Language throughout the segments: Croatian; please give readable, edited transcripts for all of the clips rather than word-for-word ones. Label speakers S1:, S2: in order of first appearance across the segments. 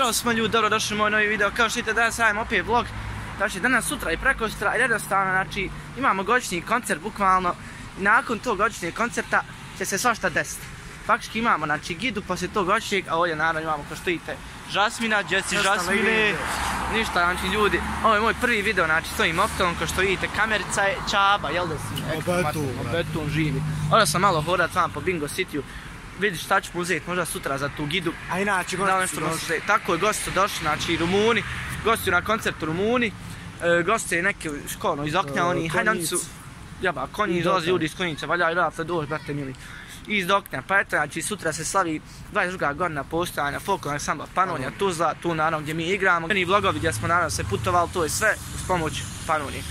S1: Ćao smo ljudi, dobro došli u moj novi video. Kao što vidite, danas radimo opet vlog. Znači danas, sutra i prekosutra i jednostavno, znači imamo godišnji koncert bukvalno. I nakon tog godišnjeg koncerta će se svašta desiti. Faktički imamo, znači, gidu poslije tog godišnjeg, a ovdje naravno imamo, kao što vidite, Žasmina, Jesse Žasmine. Ništa, znači ljudi, ovo je moj prvi video, znači s ovim moptom, kao što vidite, kamerica je Čaba, jel da si? Obetun živi. Ovdje sam malo hodat vam po Bingo Cityu. Vidiš šta ću uzeti možda sutra za tu gidu.
S2: A inače gosti su došli.
S1: Tako je, gosti su došli, znači Rumuni, gostuju na koncertu Rumuni, goste neke školno iz okna, oni hajdanci su, jaba, konji dolazi ljudi iz Konjice, valjaju odatle doći, brate mili, iz okna. Pa eto, znači sutra se slavi 22. godina postojanja folklornog ansambla Panonija Tuzla, tu naravno gdje mi igramo. Oni vlogovi gdje smo naravno se putovali, to je sve uz pomoć Panonije.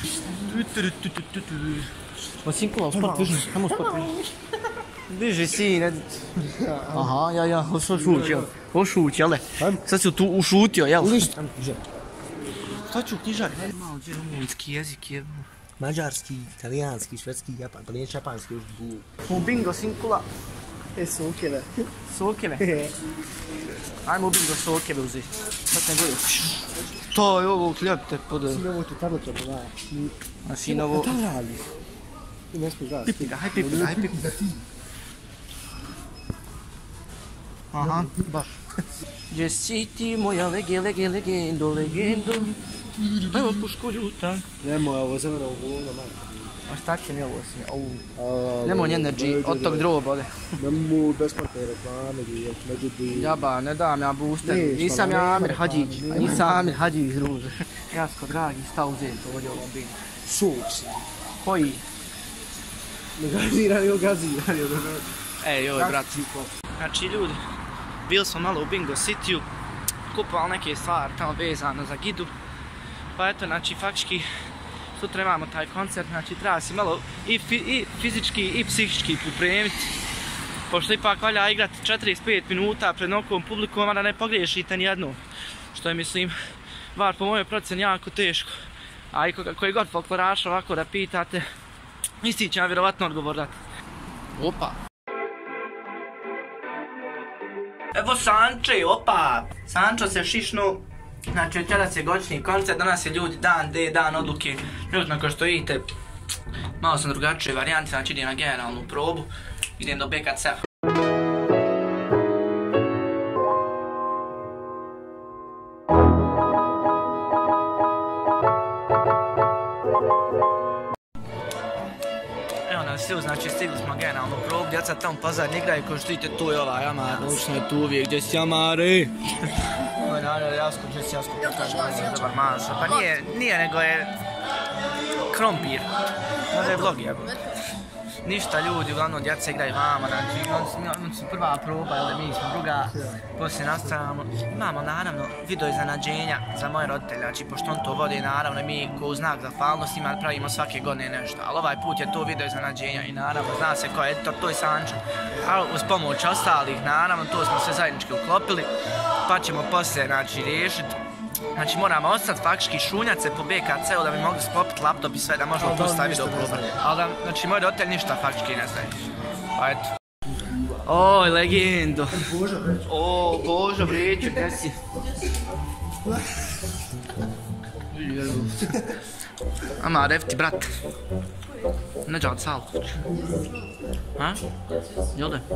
S1: Osinkula, sport vižni, kamo sport vižni? Biži sine. Aha, ja, ošuć, jel? Sad si tu ušutio, jel? Šta ću knjižar? Malo gdje rumunski jezik je.
S2: Mađarski, italijanski, švedski, japan, pa nije japanski još dvu.
S1: U Bingo Sinkula.
S2: Sokeve.
S1: Sokeve? Ajmo u Bingo Sokeve uzeti. Sad ne gledaj. To je ovo kljepte pod...
S2: Sinovo tu tabletu, da.
S1: A sinovo...
S2: Šta radi? Ti ne smiješ gledati.
S1: Pipi ga, haj pipi ga. Aha, baš. Gdje si ti moja legendo. Evo pušku ljuta.
S2: Nemoj, ovo zemljeno ovo, majka.
S1: A šta će mi ovo si? Nemoj energy, od tog droga ode.
S2: Nemoj besplatne reklame, međutim.
S1: Jaba, ne dam ja booster. Nisam ja Amir Hadžić, nisam Amir Hadžić druže. Jasko, dragi, sta uzeti ovdje ovom Bingu.
S2: Soci.
S1: Koji?
S2: Negazirani.
S1: Ej, joj, brat. Znači, ljudi, bili smo malo u Bingo Cityu, kupovali neke stvari tamo vezano za gidu. Pa eto, znači, faktički, sutra imamo taj koncert, znači, treba si malo i fizički i psihički pripremiti. Pošto ipak valja igrati 45 minuta pred nokom publikom, a da ne pogriješite nijednu. Što je, mislim, bar po mojoj proceni jako teško. A i koji god folkloraša ovako da pitate, isti će vam vjerovatno odgovor dati. Opa! Evo Sanče, opa! Sančo se šišnu. Znači, večeras je godišnji koncert, danas je ljudi dan odluke. Ljudno, kao što vidite, malo sam drugačije varijante, znači idem na generalnu probu. Idem do BKC-a. Znači, stigli smo generalnu probu, djeca tamo pozadnje igraju, kao što vidite, tu je ovaj Amar, učno je tu uvijek, gdje si Amare? Ovo je naravno Jasko, gdje si Jasko, nije dobar maso, pa nije, nego je krompir, možda je vlog jebo. Ništa ljudi, uglavnom djeca igraju vama, znači, oni su prva proba, jel mi smo druga, poslije nastavljamo. Imamo naravno video iznenađenja za moje roditelje, znači pošto on to vodi naravno mi ko u znak zahvalnosti pravimo svake godine nešto, ali ovaj put je to video iznenađenja i naravno zna se ko je editor, to je Sančo. Ali uz pomoć ostalih naravno to smo sve zajednički uklopili, pa ćemo poslije znači riješiti. Znači moramo ostati faktički šunjat se po BKC-u da bi mogli sklopiti laptop i sve da možemo tu staviti do proba. Ali da, znači moj roditelj ništa faktički ne znaju. Pa eto. Oj, legendo. O, Božo Vreću, gdje si? Ama, revti, brat. Ne džal cal. Ha? Jel da?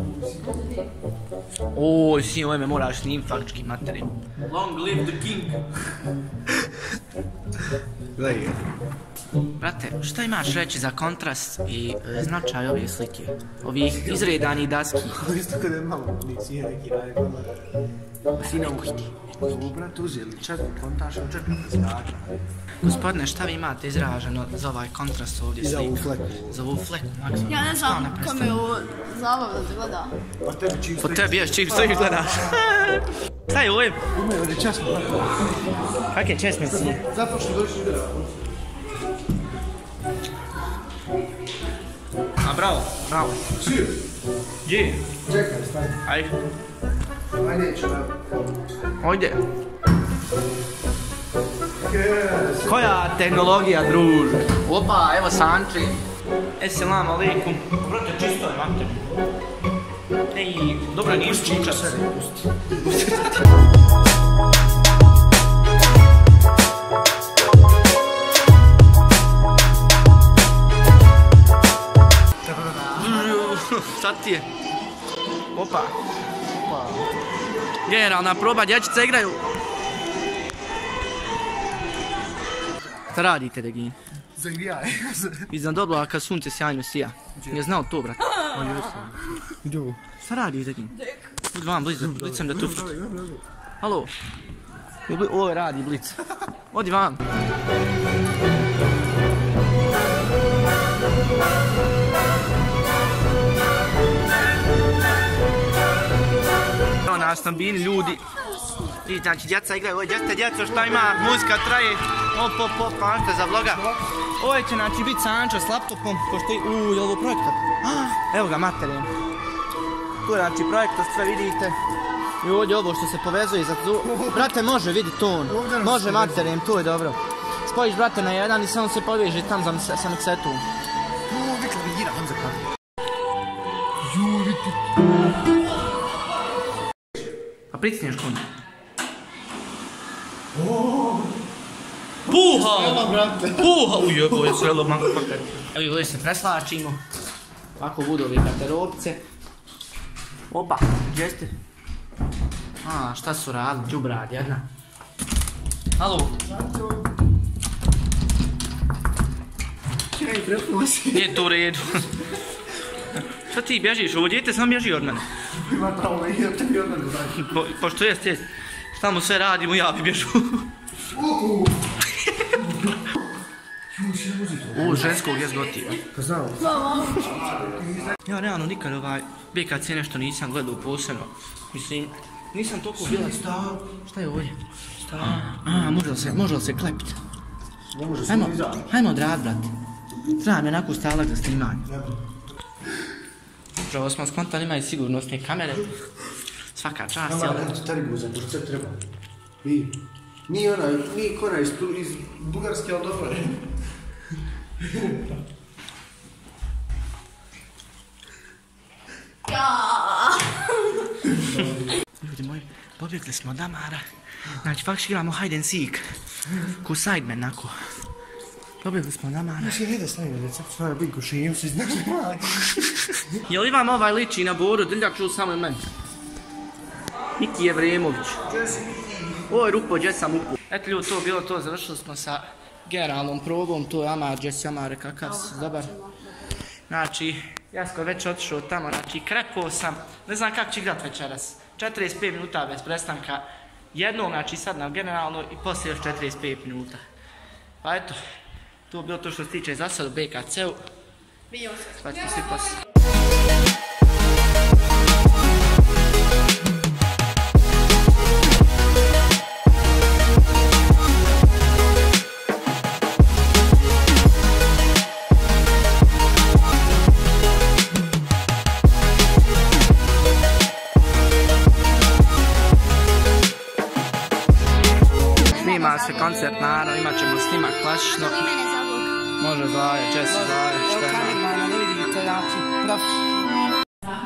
S1: Oj, sin, ovo me moraš snim faktički materijal. Long live the king.
S2: Gledaj.
S1: Brate, šta imaš reći za kontrast i značaj ove slike? Ovih izredanih daski?
S2: Isto kada je malo nisi neki radi komar.
S1: Sine uhiti.
S2: Ovo, brat, uzeli četiri kontaša, četiri izraža.
S1: Gospodine, šta vi imate izraženo za ovaj kontrast ovdje slika?
S2: I za ovu fleku.
S1: Za ovu fleku, maksimum.
S3: Ja ne znam kome je ovo zabavno da gleda.
S2: Pa tebi čim
S1: Po tebi još čim stojiš gledaš. Šta je ovo?
S2: Imaju ovdje česno, brate.
S1: Kak je česme si?
S2: Zato što došli gleda.
S1: A bravo, bravo.
S2: Sir.
S1: Gdje?
S2: Čekaj, stani.
S1: Ajde.
S2: Ajde, neću da.
S1: Ovdje. Koja tehnologija, druže? Opa, evo Sanči. Esselam alaikum. Brate, čisto je, mater. Ej, dobro, nisu čuča.
S2: Pusti.
S1: Sad ti je. Opa. Generalna proba, dječica igraju. Šta radite, Regin?
S2: Zagrijaj.
S1: Iznad oblaka sunce sjajno sija. Je znao to, brat?
S2: Idu.
S1: Šta radi, Regin? Budi vam, blicam da tu. Halo? Ovo radi blic. Odi vam. Evo nas na bini ljudi. I znači djeca igraju, ovo je djeca šta ima, muzika traje. Op, pašte za vloga. Ovo će znači biti Sančo s laptopom, pošto je ovo projektor? Evo ga materijem. Tu je znači projektor, sve vidite. I ovdje ovo što se povezuje za tu. Brate, može vidjeti ton. Može materijem, tu je dobro. Spojiš brate na jedan i samo se poveže tam sa miksetom. A pricniješ konj. Puha! Puha! Ujebo je srelo manko pakar. Evo ovdje se preslačimo. Ovako budu ove kateropce. Opa, gdje ste? Šta su radili? Đubrad jedna. Halo?
S2: Čekaj, prepnuo si.
S1: Nije to u redu. Šta ti bježiš? Ovo djete sam bježi od mene.
S2: Ima pravo da ide, tebi od mene znači.
S1: Pošto jest. Šta mu sve radimo, ja bi bježu. Ženskog je zgotiva.
S2: Pa znao.
S1: Ja realno nikad BKC nešto nisam gledao posebno. Mislim, nisam toliko bila stav. Šta je ovdje? Može li se klepit?
S2: Ne može se izaći.
S1: Hajmo odrad, brate. Treba mi onako stavlak za snimanje. Upravo smo skontali, imaju sigurnosne kamere. Svaka čast, jel?
S2: Evo, teribuzan, pošto sve treba. Nije kona iz Bugarske, ali dobro je. Ljudi moji, pobjegli smo od Amara. Znači, faktički igramo hide and seek. Ko sideman, nako. Pobjegli smo od Amara. Znači, hajde stavimo recept, svoja biti kušijem si, znaš li mali.
S1: Jel vam ovaj liči na Boru, Drljak čul samo meni. Miki Jevremović. Ovo je rupo, gdje sam upo. Eto ljudi, to bilo to, završili smo sa generalnom probom, to je Amar, gdje si Amare, kakav si, dobar. Znači, Jasko je već otišao tamo, znači krepao sam, ne znam kako će igrat večeras. 45 minuta bez prestanka, jednom, znači sad na generalno i poslije još 45 minuta. Pa eto, to je bilo to što se tiče za sad u BKC-u. Pa ćemo svi poslije. Snima se koncert, naravno, imat ćemo snimak klasično. Može Zlaja, Jesse Zlaja, šta je na? Ne vidite, znači, profesionalno.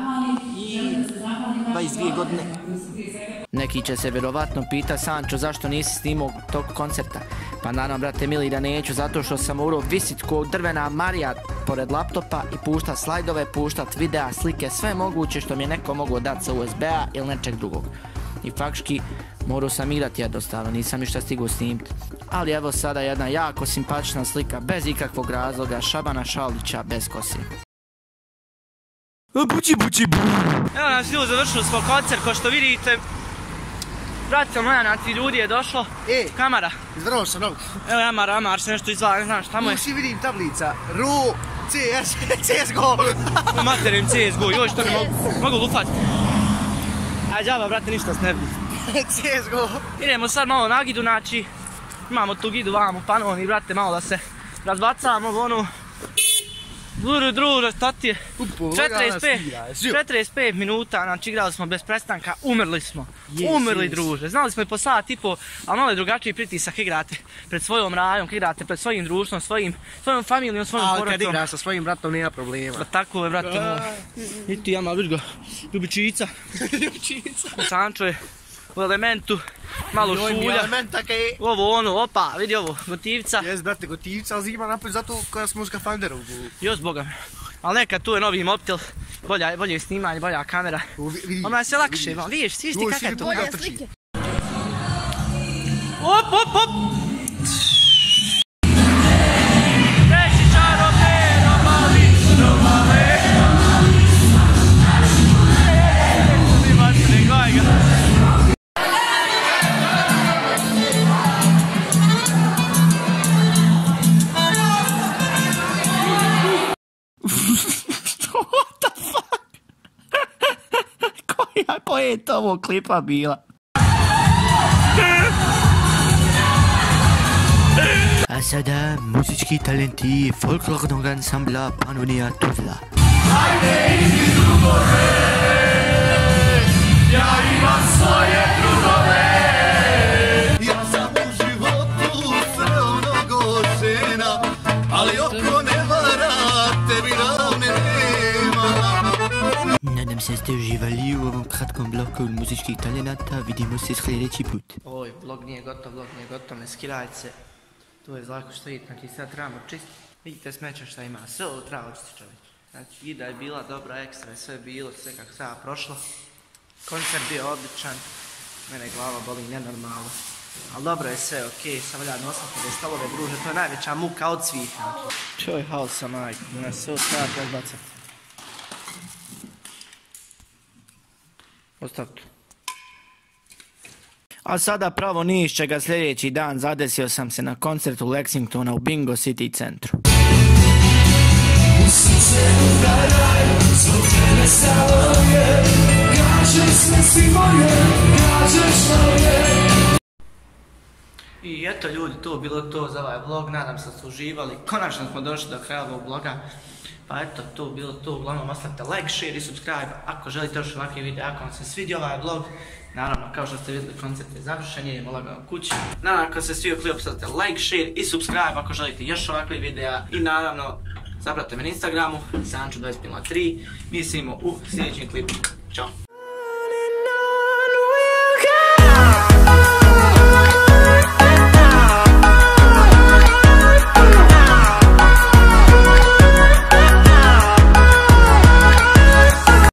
S1: 22 godine. Neki će se vjerovatno pita, Sančo, zašto nisi snimao tog koncerta? Pa naravno, brate mili, da neću, zato što sam morao visit ko drvena Marija pored laptopa i puštat slajdove, puštat videa, slike, sve moguće što mi je neko mogao dati sa USB-a ili nečeg drugog. I faktički morao sam igrati jednostavno, nisam ništa stigao snimiti. Ali evo sada jedna jako simpatična slika, bez ikakvog razloga, Šabana Šaldića bez kose. Evo nas ljudi, završili smo koncert, ko što vidite. Bratica moja, znači ljudi je došlo. Kamera.
S2: Zdravo sam, dobro.
S1: Evo Amar se nešto izvala, ne znam šta mu je.
S2: Svi vidim tablica, RO, CS, CSGO.
S1: Materim CSGO, joj što ne mogu lufati. A džaba, brate, ništa s ne vidi.
S2: CSGO.
S1: Idemo sad malo na gidu, znači imamo tu gidu vamo, panoni, brate, malo da se razbacamo, ono. Druže, šta ti je? 45 minuta, znači igrali smo bez prestanka, umrli smo. Umrli, druže. Znali smo i po sat i po, ali malo je drugačiji pritisak, igrate pred svojom rajom, igrate pred svojim društvom, svojom familijom, svojom porodicom.
S2: Ali kad igraš sa svojim bratom nema problema.
S1: Tako je, brate moj. I ti Jama, viš ga, ljubičica. Sančo je u elementu, malo šulja. Ovo ono, opa, vidi ovo, gotivca.
S2: Jes, brate, gotivca, ali zima napred zato kada smo u skafanderu.
S1: Još boga me.
S2: Ali nekad tu je novi mobitel, bolje snimanje, bolja kamera. Ono je sve lakše, vidiš ti kakav je to.
S3: Bolje slike.
S2: Op! Treći čarobne romale. Gledaj ga. What the fuck? Koja je to ovo klipa bila? A sada muzički talenti folklornog ansambla Pannonia Tuzla. Hajde idi drugove, ja imam svoje drugove.
S4: Ja sam u životu sreo mnogo žena, ali oko ne vara, tebi ravne nema.
S2: Nadam se ste uživali u ovom kratkom bloku muzičkih talenata, vidimo se sljedeći put. Oj, vlog nije gotov, ne skirajte se. Tu je zlako što vidite, znači sad trebamo čistiti. Vidite smeća šta ima, sve ovo treba očistiti čovječ. Znači ida je bila dobra, ekstra je sve bilo, sve kako sada prošlo. Koncert bio odličan, mene glava boli nenormalno. Ali dobro je sve, okej, sam valja nosati da je stolove druže, to je najveća muka od svih. Čoj haosa majko, da se ovo treba predbacati. Ostav tu. A sada pravo ni iz čega sljedeći dan zadesio sam se na koncertu Lexingtona u Bingo City centru. I eto ljudi, to je bilo to za ovaj vlog, nadam se da ste uživali. Konačno smo došli do kraja ovog vloga. Pa eto, to je bilo to, uglavnom ostavite like, share i subscribe ako želite još ovakve videe, ako vam se svidio ovaj vlog. Naravno, kao što ste vidjeli, koncert je završen, idemo lagano kući. Naravno, ako se svidio klip, ostavite like, share i subscribe ako želite još ovakve videa. I naravno, zapratite me na Instagramu, Sancho2003. Mi se vidimo u sljedećem klipu. Ćao!